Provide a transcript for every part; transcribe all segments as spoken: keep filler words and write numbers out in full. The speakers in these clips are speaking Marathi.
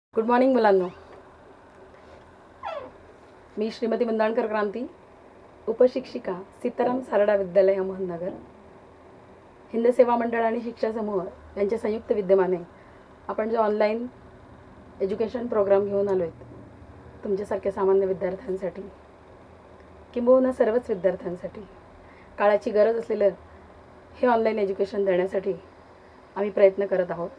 गुड मॉर्निंग मुलांनो. मी श्रीमती मुंदाणकर क्रांती, उपशिक्षिका, सीताराम सारडा विद्यालय अहमदनगर, हिंद सेवा मंडळ आणि शिक्षा समूह यांच्या संयुक्त विद्यमाने आपण जो ऑनलाईन एज्युकेशन प्रोग्राम घेऊन आलो आहेत तुमच्यासारख्या सामान्य विद्यार्थ्यांसाठी किंबहुना सर्वच विद्यार्थ्यांसाठी काळाची गरज असलेलं हे ऑनलाईन एज्युकेशन देण्यासाठी आम्ही प्रयत्न करत आहोत.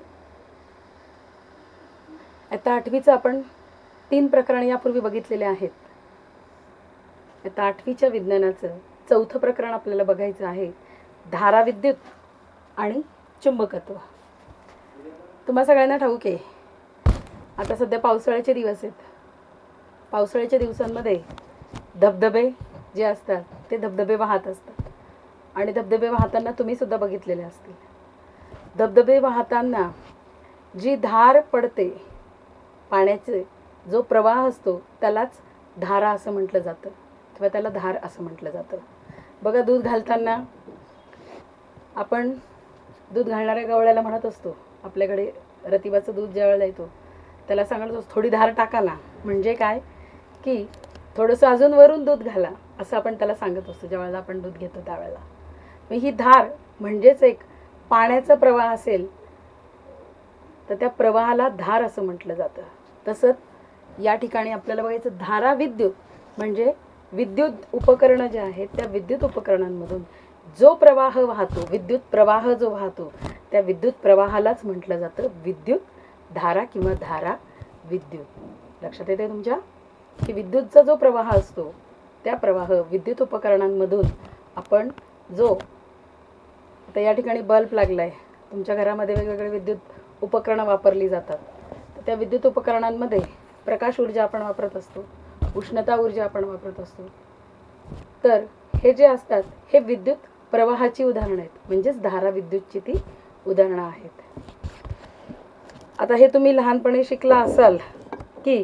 आता आठवीचं आपण तीन प्रकरण यापूर्वी बघितलेले आहेत. आता आठवीच्या विज्ञानाचं चौथं प्रकरण आपल्याला बघायचं आहे, धाराविद्युत आणि चुंबकत्व. तुम्हा सगळ्यांना ठाऊक आहे, आता सध्या पावसाळ्याचे दिवस आहेत. पावसाळ्याच्या दिवसांमध्ये धबधबे जे असतात ते धबधबे वाहत असतात आणि धबधबे वाहताना तुम्ही सुद्धा बघितलेले असतील. धबधबे वाहताना जी धार पडते, पाण्याचे जो प्रवाह असतो त्यालाच धारा असं म्हटलं जातं किंवा त्याला धार असं म्हटलं जातं. बघा, दूध घालताना आपण दूध घालणाऱ्या गवळ्याला म्हणत असतो, आपल्याकडे रतिबाचं दूध ज्यावेळेला येतो त्याला सांगत असतो थोडी धार टाका ना. म्हणजे काय की थोडंसं अजून वरून दूध घाला असं आपण त्याला सांगत असतो ज्यावेळेला आपण दूध घेतो त्यावेळेला. मग ही धार म्हणजेच एक पाण्याचा प्रवाह असेल तर त्या प्रवाहाला धार असं म्हटलं जातं. तसंच या ठिकाणी आपल्याला बघायचं, धारा विद्युत म्हणजे विद्युत उपकरणं जे आहेत त्या विद्युत उपकरणांमधून जो प्रवाह वाहतो, विद्युत प्रवाह जो वाहतो त्या विद्युत प्रवाहालाच म्हटलं जातं विद्युत धारा किंवा धारा विद्युत. लक्षात येते तुमच्या की विद्युतचा जो प्रवाह असतो त्या प्रवाह विद्युत उपकरणांमधून आपण जो, आता या ठिकाणी बल्ब लागला आहे, तुमच्या घरामध्ये वेगवेगळे विद्युत उपकरणं वापरली जातात. तर त्या विद्युत उपकरणांमध्ये प्रकाश ऊर्जा आपण वापरत असतो, उष्णता ऊर्जा आपण वापरत असतो. तर हे जे असतात हे विद्युत प्रवाहाची उदाहरणं आहेत, म्हणजेच धारा विद्युतची ती उदाहरणं आहेत. आता हे तुम्ही लहानपणी शिकला असाल की,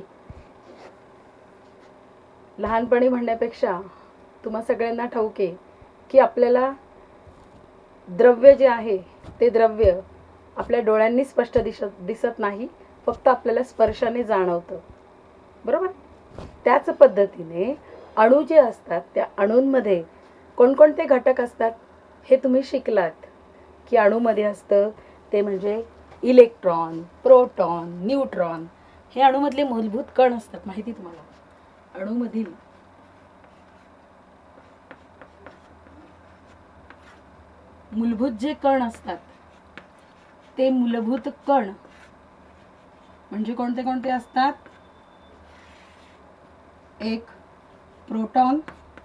लहानपणी म्हणण्यापेक्षा तुम्हा सगळ्यांना ठाऊक आहे की आपल्याला द्रव्य जे आहे ते द्रव्य आपल्या डोळ्यांनी स्पष्ट दिसत दिसत नाही, फक्त आपल्याला स्पर्शाने जाणवतं, बरोबर. त्याच पद्धतीने अणू जे असतात त्या अणूंमध्ये कोणकोणते घटक असतात हे तुम्ही शिकलात की अणूमध्ये असतं ते म्हणजे इलेक्ट्रॉन, प्रोटॉन, न्यूट्रॉन हे अणूमधले मूलभूत कण असतात. माहिती तुम्हाला, अणूमधील मूलभूत जे कण असतात ते मूलभूत कण म्हणजे कोणते कोणते असतात? एक प्रोटॉन,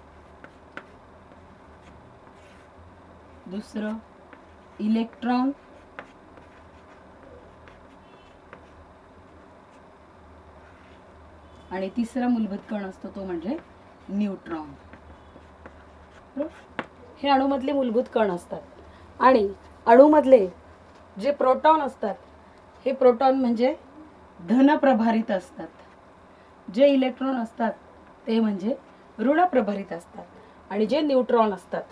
दुसरं इलेक्ट्रॉन, आणि तिसरा मूलभूत कण असतो तो म्हणजे न्यूट्रॉन. हे अणूमधले मूलभूत कण असतात. आणि अणूमधले जे प्रोटॉन असतात हे प्रोटॉन म्हणजे धन प्रभारित असतात, जे इलेक्ट्रॉन असतात ते म्हणजे ऋण प्रभारित असतात, आणि जे न्यूट्रॉन असतात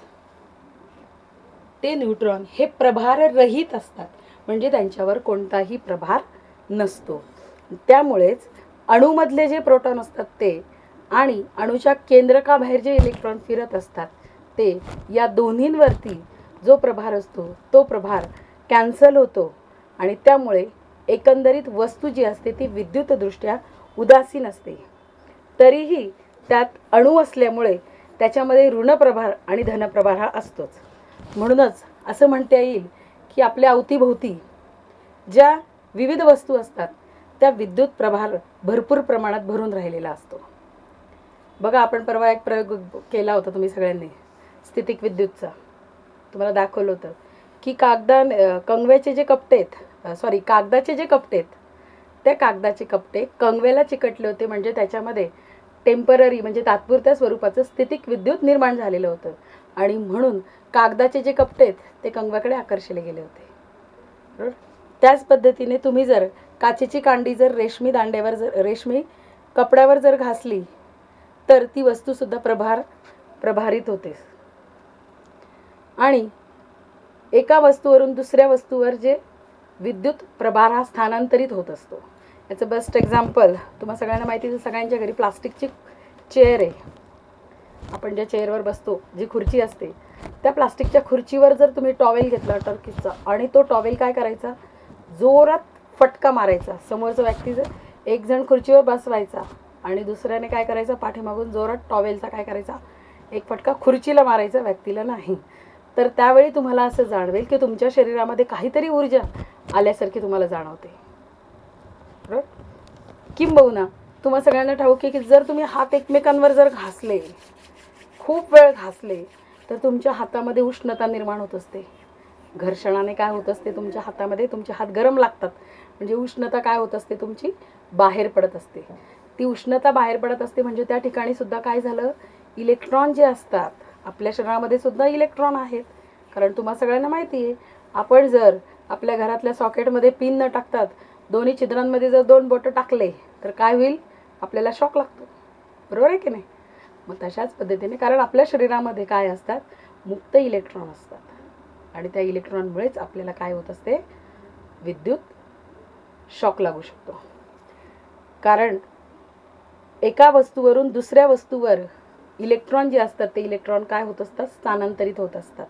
ते न्यूट्रॉन हे प्रभार रहित असतात, म्हणजे त्यांच्यावर कोणताही प्रभार नसतो. त्यामुळेच अणूमधले जे प्रोटॉन असतात ते आणि अणूच्या केंद्रकाबाहेर जे इलेक्ट्रॉन फिरत असतात ते, या दोन्हींवरती जो प्रभार असतो तो प्रभार कॅन्सल होतो आणि त्यामुळे एकंदरीत वस्तू जी असते ती विद्युतदृष्ट्या उदासीन असते. तरीही त्यात अणू असल्यामुळे त्याच्यामध्ये ऋणप्रभार आणि धनप्रभार हा असतोच. म्हणूनच असं म्हणता येईल की आपल्या अवतीभोवती ज्या विविध वस्तू असतात त्या विद्युत प्रभार भरपूर प्रमाणात भरून राहिलेला असतो. बघा, आपण परवा एक प्रयोग केला होता तुम्ही सगळ्यांनी स्थितिक विद्युतचा. तुम्हाला दाखवलं होतं की कागदा कंगव्याचे जे कपटे आहेत, सॉरी कागदाचे जे कपटे आहेत त्या कागदाचे कपटे कंगव्याला चिकटले होते, म्हणजे त्याच्यामध्ये टेम्पररी म्हणजे तात्पुरत्या स्वरूपाचं स्थितिक विद्युत निर्माण झालेलं होतं आणि म्हणून कागदाचे जे कपटे आहेत ते कंगव्याकडे आकर्षले गेले होते, बरोबर. त्याच पद्धतीने तुम्ही जर काचेची कांडी जर रेशमी दांड्यावर जर रेशमी कपड्यावर जर घासली तर ती वस्तूसुद्धा प्रभार प्रभारित होते. आणि एका वस्तूवरून दुसऱ्या वस्तूवर जे विद्युत प्रभार हा स्थानांतरित होत असतो. याचं बेस्ट एक्झाम्पल तुम्हाला सगळ्यांना माहिती आहे, सगळ्यांच्या घरी प्लास्टिकची चेअर आहे. आपण ज्या चेअरवर बसतो, जी खुर्ची असते, त्या प्लास्टिकच्या खुर्चीवर जर तुम्ही टॉवेल घेतला टर्कीचा आणि तो टॉवेल काय करायचा, जोरात फटका मारायचा. समोरचा व्यक्ती जर एक जण खुर्चीवर बसवायचा आणि दुसऱ्याने काय करायचं, पाठीमागून जोरात टॉवेलचा काय करायचा, एक फटका खुर्चीला मारायचा, व्यक्तीला नाही. तर त्यावेळी तुम्हाला असं जाणवेल की तुमच्या शरीरामध्ये काहीतरी ऊर्जा आल्यासारखी तुम्हाला जाणवते. बरोबर. किंबहुना तुम्हा सगळ्यांना ठाऊक आहे की जर तुम्ही हात एकमेकांवर जर घासले, खूप वेळ घासले, तर तुमच्या हातामध्ये उष्णता निर्माण होत असते. घर्षणाने काय होत असते, तुमच्या हातामध्ये तुमचे हात गरम लागतात, म्हणजे उष्णता काय होत असते, तुमची बाहेर पडत असते. ती उष्णता बाहेर पडत असते म्हणजे त्या ठिकाणी सुद्धा काय झालं, इलेक्ट्रॉन जे असतात, आपल्या शरीरामध्ये सुद्धा इलेक्ट्रॉन आहेत. कारण तुम्हाला सगळ्यांना माहिती आहे, आपण जर आपल्या घरातल्या सॉकेटमध्ये पिन न टाकतात दोन्ही छिद्रांमध्ये जर दोन बोटं टाकले तर काय होईल, आपल्याला शॉक लागतो. बरोबर आहे की नाही. मग तशाच पद्धतीने, कारण आपल्या शरीरामध्ये काय असतात, मुक्त इलेक्ट्रॉन असतात आणि त्या इलेक्ट्रॉनमुळेच आपल्याला काय होत असते, विद्युत शॉक लागू शकतो. कारण एका वस्तूवरून दुसऱ्या वस्तूवर इलेक्ट्रॉन जे असतात ते इलेक्ट्रॉन काय होत असतात, स्थानांतरित होत असतात.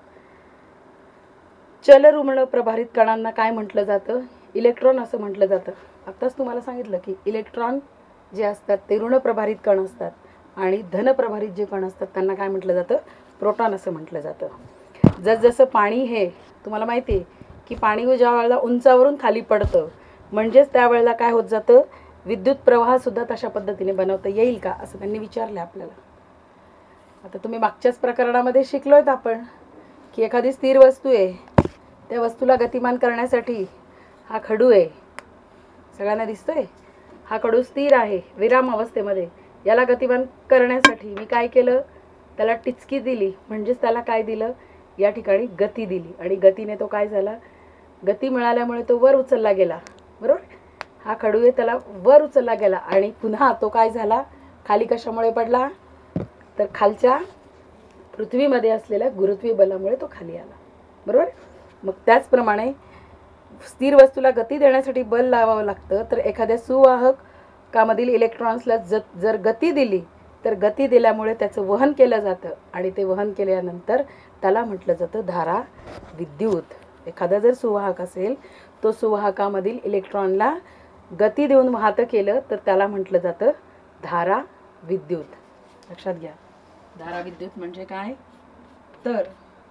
चलरुग्ण प्रभारित कणांना काय म्हटलं जातं, इलेक्ट्रॉन असं म्हटलं जातं. आत्ताच तुम्हाला सांगितलं की इलेक्ट्रॉन जे असतात ते ऋण प्रभारित कण असतात आणि धन प्रभारित जे कण असतात त्यांना काय म्हटलं जातं, प्रोटॉन असं म्हटलं जातं. जसजसं पाणी हे तुम्हाला माहिती आहे की पाणी ज्या वेळेला उंचावरून खाली पडतं म्हणजेच त्यावेळेला काय होत जातं, विद्युत प्रवाहसुद्धा तशा पद्धतीने बनवता येईल का असं त्यांनी विचारलं आपल्याला. आता तुम्ही मागच्याच प्रकरणामध्ये शिकलोत आपण की एखादी स्थिर वस्तू आहे, त्या वस्तूला गतिमान करण्यासाठी हा खडू आहे, सगळ्यांना दिसतोय, हा खडू स्थिर आहे विराम अवस्थेमध्ये. याला गतिमान करण्यासाठी मी काय केलं, त्याला टिचकी दिली, म्हणजेच त्याला काय दिलं, या ठिकाणी गती दिली आणि गतीने तो काय झाला, गती मिळाल्यामुळे तो वर उचलला गेला. बरोबर. हा खडू आहे त्याला वर उचलला गेला आणि पुन्हा तो काय झाला, खाली कशामुळे पडला, तर खालच्या पृथ्वीमध्ये असलेल्या गुरुत्वीय बलामुळे तो खाली आला. बरोबर. मग त्याचप्रमाणे स्थिर वस्तूला गती देण्यासाठी बल लावावं लागतं. तर एखाद्या सुवाहकामधील इलेक्ट्रॉन्सला जर गती दिली तर गती दिल्यामुळे त्याचं वहन केलं जातं आणि ते वहन केल्यानंतर त्याला म्हटलं जातं धारा विद्युत. एखादा जर सुवाहक असेल, तो सुवाहकामधील इलेक्ट्रॉनला गती देऊन वाहतं केलं तर त्याला म्हटलं जातं धारा विद्युत. लक्षात घ्या, धारा विद्युत म्हणजे काय, तर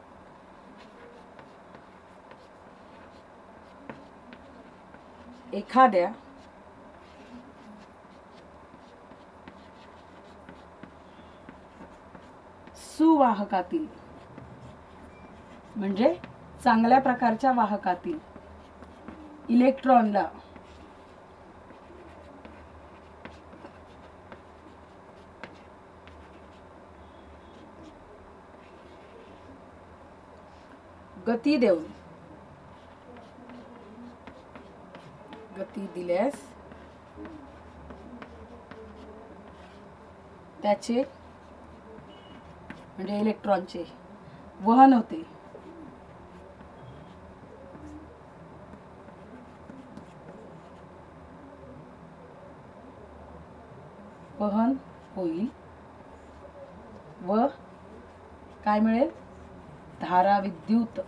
एखाद्या सुवाहकातील म्हणजे चांगल्या प्रकारच्या वाहकातील इलेक्ट्रॉनला गती देऊन गती दिल्यास त्याचे म्हणजे इलेक्ट्रॉनचे वहन होते. वहन होईल व काय मिळेल, धारा विद्युत.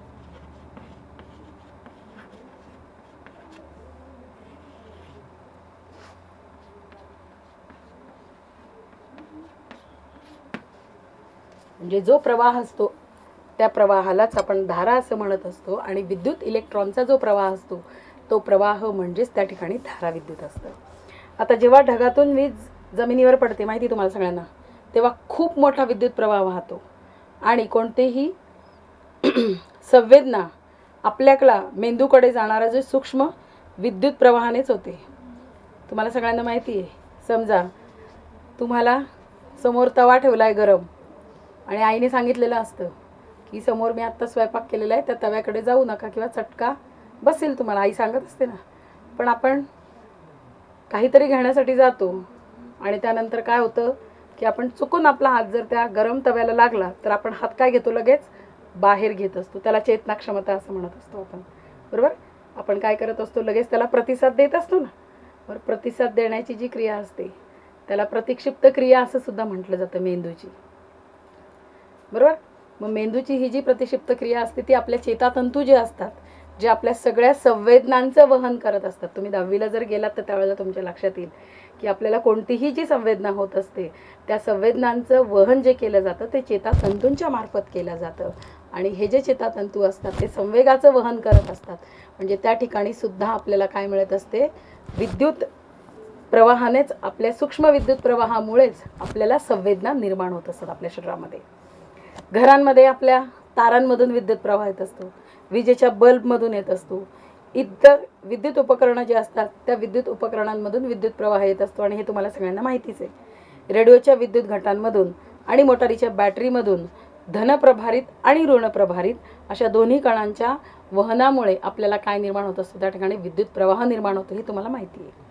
म्हणजे जो प्रवाह असतो त्या प्रवाहालाच आपण धारा असं म्हणत असतो आणि विद्युत इलेक्ट्रॉनचा जो प्रवाह असतो तो प्रवाह म्हणजेच त्या ठिकाणी धारा विद्युत असतं. आता जेव्हा ढगातून वीज जमिनीवर पडते, माहिती तुम्हाला सगळ्यांना, तेव्हा खूप मोठा विद्युत प्रवाह वाहतो आणि कोणतेही संवेदना आपल्याकडला मेंदूकडे जाणारा जो सूक्ष्म विद्युत प्रवाहानेच होते. तुम्हाला सगळ्यांना माहिती आहे, समजा तुम्हाला समोर तवा ठेवला आहे गरम आणि आईने सांगितलेलं असतं की समोर मी आत्ता स्वयंपाक केलेला आहे, त्या तव्याकडे जाऊ नका किंवा चटका बसेल तुम्हाला, आई सांगत असते ना. पण आपण काहीतरी घेण्यासाठी जातो आणि त्यानंतर काय होतं की आपण चुकून आपला हात जर त्या गरम तव्याला लागला तर आपण हात काय घेतो, लगेच बाहेर घेत असतो. त्याला चेतना क्षमता असं म्हणत असतो आपण. बरोबर. आपण काय करत असतो, लगेच त्याला प्रतिसाद देत असतो ना. और प्रतिसाद देण्याची जी क्रिया असते त्याला प्रतिक्षिप्त क्रिया असं सुद्धा म्हटलं जातं मेंदूची, बरोबर. मग मेंदूची ही जी प्रतिक्षिप्त क्रिया असते ती आपल्या चेतातंतू जे असतात, जे आपल्या सगळ्या संवेदनांचं वहन करत असतात. तुम्ही दहावीला जर गेलात तर त्यावेळेला तुमच्या लक्षात येईल की आपल्याला कोणतीही जी संवेदना होत असते त्या संवेदनांचं वहन जे केलं जातं ते चेतातंतूंच्या मार्फत केलं जातं. आणि हे जे चेतातंतू असतात ते संवेगाचं वहन करत असतात. म्हणजे त्या ठिकाणी सुद्धा आपल्याला काय मिळत असते, विद्युत प्रवाहानेच, आपल्या सूक्ष्म विद्युत प्रवाहामुळेच आपल्याला संवेदना निर्माण होत असतात आपल्या शरीरामध्ये. घरांमध्ये आपल्या तारांमधून विद्युत प्रवाह येत असतो, विजेच्या बल्बमधून येत असतो, इतर विद्युत उपकरणं जे असतात त्या विद्युत उपकरणांमधून विद्युत प्रवाह येत असतो. आणि हे तुम्हाला सगळ्यांना माहितीच आहे. रेडिओच्या विद्युत घटांमधून आणि मोटारीच्या बॅटरीमधून धनप्रभारित आणि ऋणप्रभारित अशा दोन्ही कणांच्या वहनामुळे आपल्याला काय निर्माण होत असतं, त्या ठिकाणी विद्युत प्रवाह निर्माण होतो, हे तुम्हाला माहिती आहे.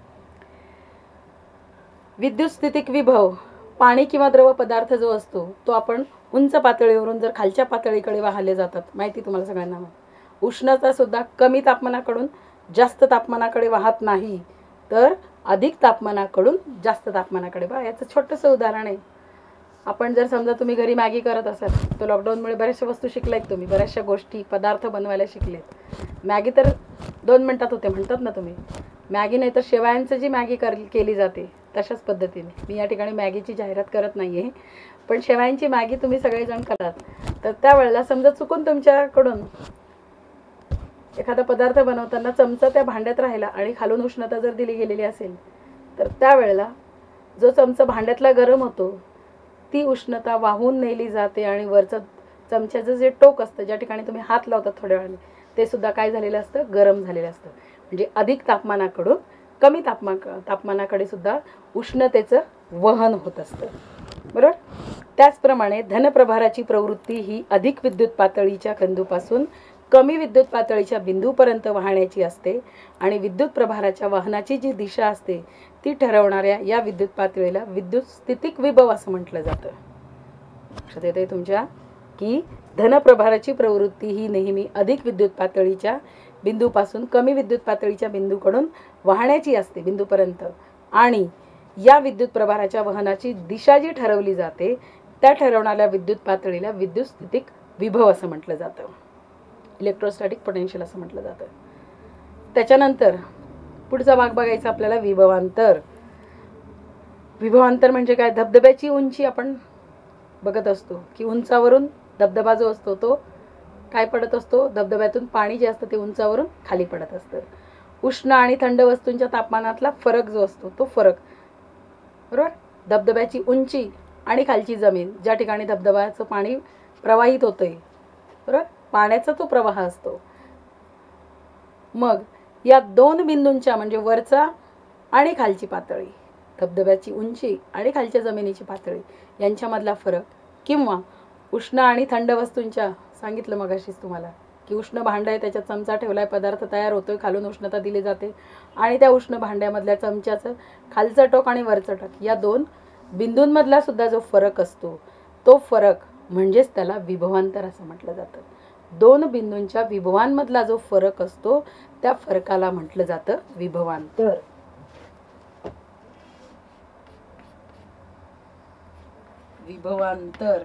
विद्युत स्थितिक विभव, पाणी किंवा द्रव पदार्थ जो असतो तो आपण उंच पातळीवरून जर खालच्या पातळीकडे वाहले जातात, माहिती तुम्हाला सगळ्यांना. उष्णता सुद्धा कमी तापमानाकडून जास्त तापमानाकडे वाहत नाही, तर अधिक तापमानाकडून जास्त तापमानाकडे. बघा याचं छोटंसं उदाहरण आहे. आपण जर समजा तुम्ही घरी मॅगी करत असाल तर लॉकडाऊनमुळे बऱ्याचशा वस्तू शिकलायत तुम्ही, बऱ्याचशा गोष्टी पदार्थ बनवायला शिकलेत. मॅगी तर दोन मिनटात होते म्हणतात ना तुम्ही. मॅगी नाही तर शेवयांचं जी मॅगी कर केली जाते तशाच पद्धतीने, मी या ठिकाणी मॅगीची जाहिरात करत नाही आहे, पण शेवयांची मॅगी तुम्ही सगळेजण कराल तर त्यावेळेला समजा चुकून तुमच्याकडून एखादा पदार्थ बनवताना चमचा त्या भांड्यात राहिला आणि खालून उष्णता जर दिली गेलेली असेल तर त्यावेळेला जो चमचा भांड्यातला गरम होतो ती उष्णता वाहून नेली जाते आणि वरचं चमच्याचं जे टोक असतं, ज्या ठिकाणी तुम्ही हात लावतात थोड्या वेळाने, ते सुद्धा काय झालेलं असतं, गरम झालेलं असतं. म्हणजे अधिक तापमानाकडून कमी तापमान तापमानाकडे सुद्धा उष्णतेचं वहन होत असतं, बरोबर. त्याचप्रमाणे धनप्रभाराची प्रवृत्ती ही अधिक विद्युत पातळीच्या बिंदूपासून कमी विद्युत पातळीच्या बिंदूपर्यंत वाहण्याची असते. आणि विद्युत प्रभाराच्या वाहनाची जी दिशा असते ती ठरवणाऱ्या या विद्युत पातळीला विद्युत स्थितिक विभव असं म्हटलं जातं. लक्षात येते तुमच्या की धनप्रभाराची प्रवृत्ती ही नेहमी अधिक विद्युत पातळीच्या बिंदूपासून कमी विद्युत पातळीच्या बिंदूकडून वाहण्याची असते बिंदूपर्यंत. आणि या विद्युत प्रभाराच्या वहनाची दिशा जी ठरवली जाते त्या ठरवणाऱ्या विद्युत पातळीला विद्युत स्थितिक विभव असं म्हटलं जातं, इलेक्ट्रोस्टॅटिक पोटेन्शियल असं म्हटलं जातं. त्याच्यानंतर पुढचा भाग बघायचा आपल्याला, विभवांतर. विभवांतर म्हणजे काय, धबधब्याची उंची आपण बघत असतो की उंचावरून धबधबा जो असतो तो काय पडत असतो, धबधब्यातून पाणी जे असतं ते उंचावरून खाली पडत असतं. उष्ण आणि थंड वस्तूंच्या तापमानातला फरक जो असतो तो फरक, बरोबर. धबधब्याची उंची आणि खालची जमीन, ज्या ठिकाणी धबधब्याचं पाणी प्रवाहित होतंय, बरोबर, पाण्याचा तो प्रवाह असतो. मग या दोन बिंदूंच्या म्हणजे वरचा आणि खालची पातळी, धबधब्याची उंची आणि खालच्या जमिनीची पातळी यांच्यामधला फरक, किंवा उष्ण आणि थंड वस्तूंच्या, सांगितलं मगाशीच तुम्हाला की उष्ण भांडं आहे, त्याच्यात चमचा ठेवलाय, पदार्थ तयार होतोय, खालून उष्णता दिली जाते आणि त्या उष्ण भांड्यामधल्या चमच्याचं खालचं टोक आणि वरचं टोक या दोन बिंदूंमधला सुद्धा जो फरक असतो तो फरक म्हणजेच त्याला विभवांतर असं म्हटलं जातं. दोन बिंदूंच्या विभवांमधला जो फरक असतो त्या फरकाला म्हटलं जातं विभवांतर. विभवांतर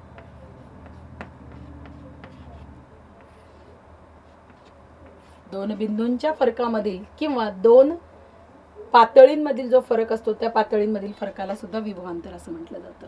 दोन बिंदूंच्या फरकामधील किंवा दोन पातळींमधील जो फरक असतो त्या पातळींमधील फरकाला सुद्धा विभवांतर असं म्हटलं जातं.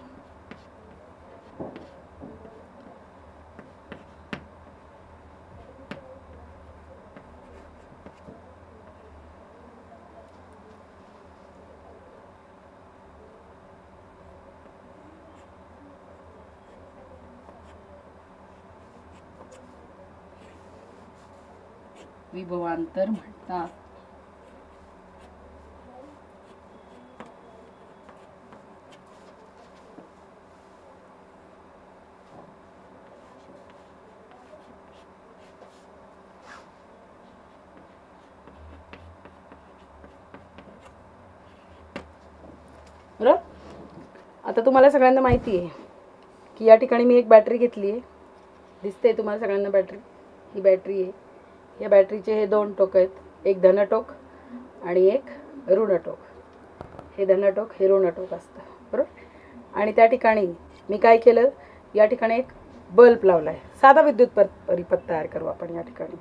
विभवांतर म्हणतात. बरोबर. आता तुम्हाला सगळ्यांना माहिती आहे की या ठिकाणी मी एक बॅटरी घेतली आहे, दिसते तुम्हाला सगळ्यांना बॅटरी, ही बॅटरी आहे. या बॅटरीचे हे दोन टोक आहेत, एक धन टोक आणि एक ऋण टोक, हे धन टोक, हे ऋण टोक असतं, बरोबर. आणि त्या ठिकाणी मी काय केलं, या ठिकाणी एक बल्ब लावला आहे. साधा विद्युत पर परिपथ तयार करू आपण. या ठिकाणी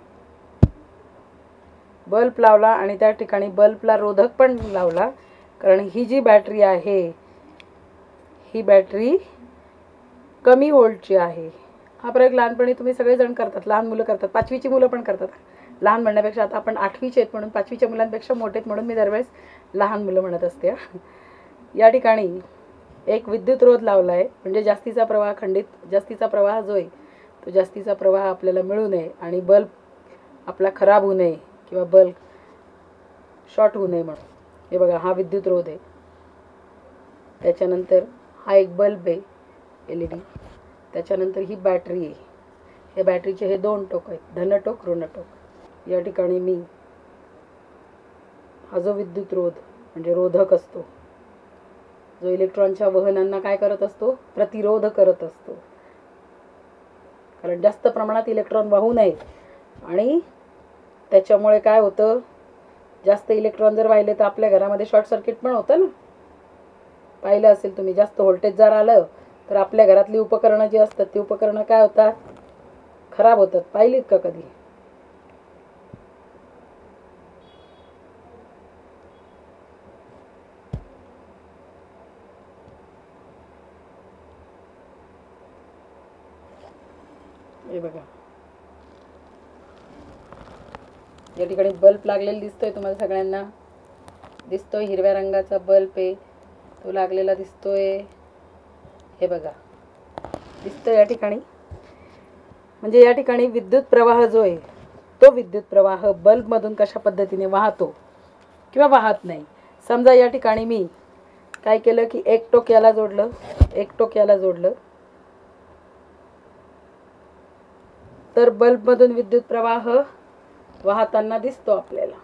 बल्ब लावला आणि त्या ठिकाणी बल्बला रोधक पण लावला, कारण ही जी बॅटरी आहे ही बॅटरी कमी व्होल्टची आहे. हा प्रयोग लहानपणी तुम्ही सगळेजण करतात, लहान मुलं करतात, पाचवीची मुलं पण करतात. लहान म्हणण्यापेक्षा आता आपण आठवीचे आहेत म्हणून पाचवीच्या मुलांपेक्षा मोठे आहेत म्हणून मी दरवेळेस लहान मुलं म्हणत असते. या ठिकाणी एक विद्युत रोध लावला आहे, म्हणजे जास्तीचा प्रवाह खंडित, जास्तीचा प्रवाह जो आहे तो जास्तीचा प्रवाह आपल्याला मिळू नये आणि बल्ब आपला खराब होऊ नये किंवा बल्ब शॉर्ट होऊ नये म्हणून. हे बघा, हा विद्युत रोध आहे. त्याच्यानंतर हा एक बल्ब आहे एल ई डी. त्याच्यानंतर ही बॅटरी आहे. हे बॅटरीचे हे दोन टोक आहेत, धन टोक, ऋण टोक. या ठिकाणी मी हा जो विद्युत रोध म्हणजे रोधक असतो, जो इलेक्ट्रॉनच्या वहनांना काय करत असतो, प्रतिरोध करत असतो, कारण जास्त प्रमाणात इलेक्ट्रॉन वाहू नये. आणि त्याच्यामुळे काय होतं, जास्त इलेक्ट्रॉन जर वाहिले तर आपल्या घरामध्ये शॉर्ट सर्किट पण होतं ना. पाहिलं असेल तुम्ही, जास्त व्होल्टेज जर आलं तर आपल्या घरातली उपकरणं जी असतात ती उपकरणं काय होतात, खराब होतात. पाहिलीत का कधी? हे बघा, या ठिकाणी बल्ब लागलेला दिसतोय तुम्हाला सगळ्यांना, दिसतोय हिरव्या रंगाचा बल्ब आहे तो लागलेला दिसतोय. हे बघा, दिसतोय या ठिकाणी. म्हणजे या ठिकाणी विद्युत प्रवाह जो आहे तो विद्युत प्रवाह बल्बमधून कशा पद्धतीने वाहतो किंवा वाहत नाही. समजा या ठिकाणी मी काय केलं की एक टोक याला जोडलं, एक टोक याला जोडलं, तर बल्बमधून विद्युत प्रवाह वाहताना दिसतो आपल्याला.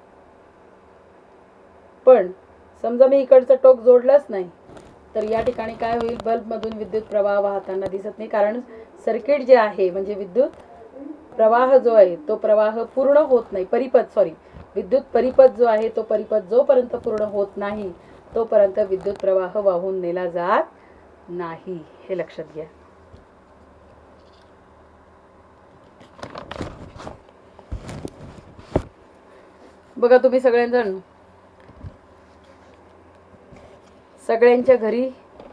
पण समजा मी इकडचं टोक जोडलंच नाही तर या ठिकाणी काय होईल, बल्बमधून विद्युत प्रवाह वाहताना दिसत नाही, कारण सर्किट जे आहे म्हणजे विद्युत प्रवाह जो आहे तो प्रवाह पूर्ण होत नाही. परिपथ सॉरी विद्युत परिपथ जो आहे तो परिपथ जोपर्यंत पूर्ण होत नाही तोपर्यंत विद्युत प्रवाह वाहून नेला जात नाही. हे लक्षात घ्या. बघा, तुम्ही सगळेजण सगळ्यांच्या घरी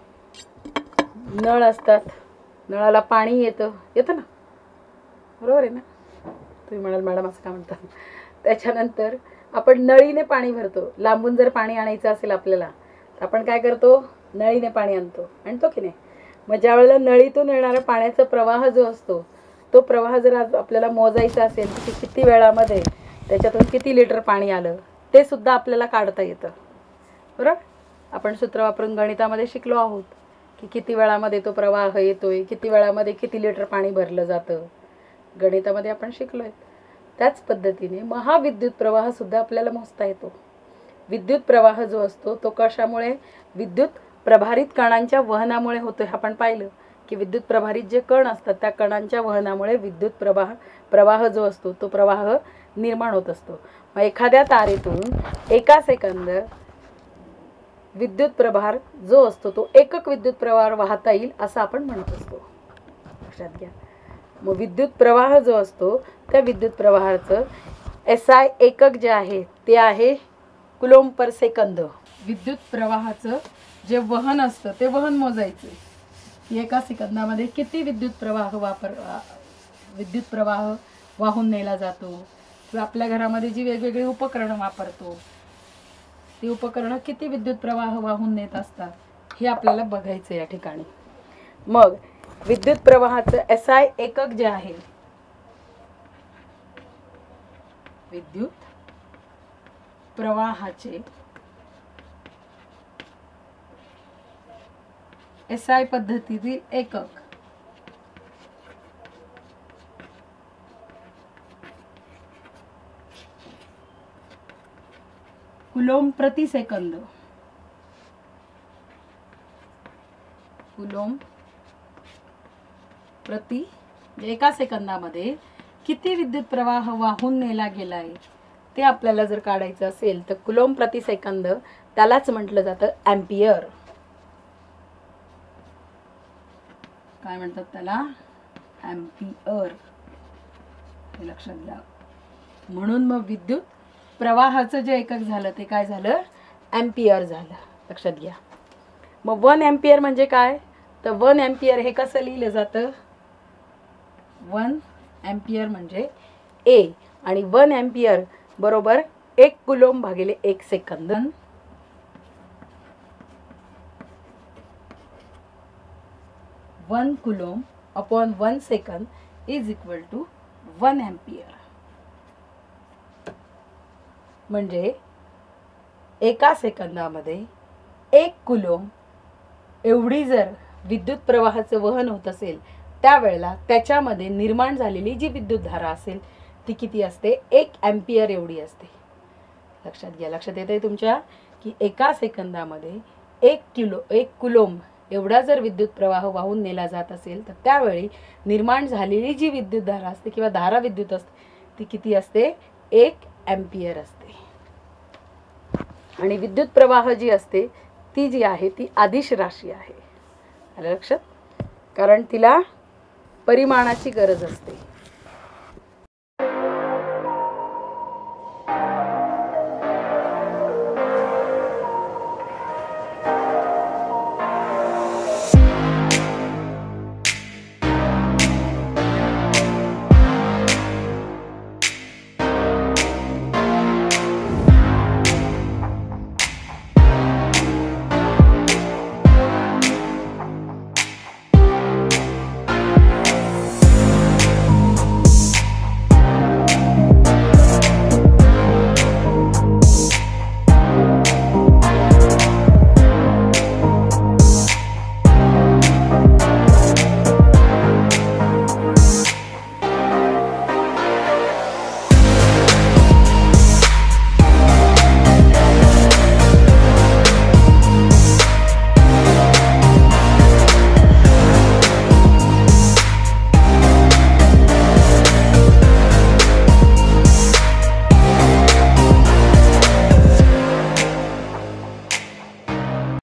नळ असतात, नळाला पाणी येतं येतं ना, बरोबर आहे ना. तुम्ही म्हणाल मॅडम असं का म्हणता. त्याच्यानंतर आपण नळीने पाणी भरतो. लांबून जर पाणी आणायचं असेल आपल्याला तर आपण काय करतो, नळीने पाणी आणतो, आणतो की नाही. मग ज्या वेळेला नळीतून येणारा पाण्याचा प्रवाह जो असतो तो प्रवाह जर आज आपल्याला मोजायचा असेल की किती वेळामध्ये त्याच्यातून किती लिटर पाणी आलं ते सुद्धा आपल्याला काढता येतं, बरोबर. आपण सूत्र वापरून गणितामध्ये शिकलो आहोत की किती वेळामध्ये तो प्रवाह येतोय, किती वेळामध्ये किती लिटर पाणी भरलं जातं, गणितामध्ये आपण शिकलोय. त्याच पद्धतीने महाविद्युत प्रवाह सुद्धा आपल्याला मोजता येतो. विद्युत प्रवाह जो असतो तो कशामुळे, विद्युत प्रभारित कणांच्या वहनामुळे होतोय. आपण पाहिलं की विद्युत प्रभारित जे कण असतात त्या कणांच्या वहनामुळे विद्युत प्रवाह प्रवाह जो असतो तो प्रवाह निर्माण होत असतो. मग एखाद्या तारेतून एका सेकंद विद्युत प्रभार जो असतो तो एकक विद्युत प्रवाह वाहता येईल असं आपण म्हणत असतो, लक्षात घ्या. मग विद्युत प्रवाह जो असतो त्या विद्युत प्रवाहाचं एस आय एकक जे आहे ते आहे कुलोम्ब पर सेकंद. विद्युत प्रवाहाचं जे वहन असतं ते वहन मोजायचं, एका सेकंदामध्ये किती विद्युत प्रवाह वापर विद्युत प्रवाह वाहून नेला जातो. किंवा आपल्या घरामध्ये जी वेगवेगळी उपकरणं वापरतो ती उपकरणं किती विद्युत प्रवाह वाहून नेत असतात हे आपल्याला बघायचं या ठिकाणी. मग विद्युत प्रवाहाचं एस आय एकक जे आहे, विद्युत प्रवाहाचे एस आय पद्धतीतील एकक कुलोम्ब प्रति सेकंद. कुलोम्ब प्रति एका सेकंदामध्ये किती विद्युत प्रवाह वाहून नेला गेलाय ते आपल्याला जर काढायचं असेल तर कुलोम प्रति सेकंद त्यालाच म्हटलं जातं ॲम्पियर. काय म्हणतात त्याला? ॲम्पियर. हे लक्षात घ्या. म्हणून मग विद्युत प्रवाहाचं जे एकक झालं ते काय झालं? ॲम्पियर झालं. लक्षात घ्या. मग वन ॲम्पियर म्हणजे काय? तर वन ॲम्पियर हे कसं लिहिलं जातं? वन ॲम्पियर म्हणजे ए, आणि वन ॲम्पियर बरोबर एक कुलोम भागिले एक second. One coulomb upon one second is equal to one ampere. म्हणजे एका सेकंदामध्ये एक कुलोम एवढी जर विद्युत प्रवाहाचं वहन होत असेल त्यावेळेला त्याच्यामध्ये निर्माण झालेली जी विद्युतधारा असेल ती किती असते? एक ॲम्पियर एवढी असते. लक्षात घ्या. लक्षात येतंय तुमच्या की एका सेकंदामध्ये एक किलो एक कुलोम एवढा जर विद्युत प्रवाह वाहून नेला जात असेल तर त्यावेळी निर्माण झालेली जी विद्युतधारा असते किंवा धारा विद्युत असते ती किती असते? एक ॲम्पियर असते. आणि विद्युत प्रवाह जी असते ती जी आहे ती अदिश राशी आहे. आलं लक्षात? कारण तिला परिमाणाची गरज असते.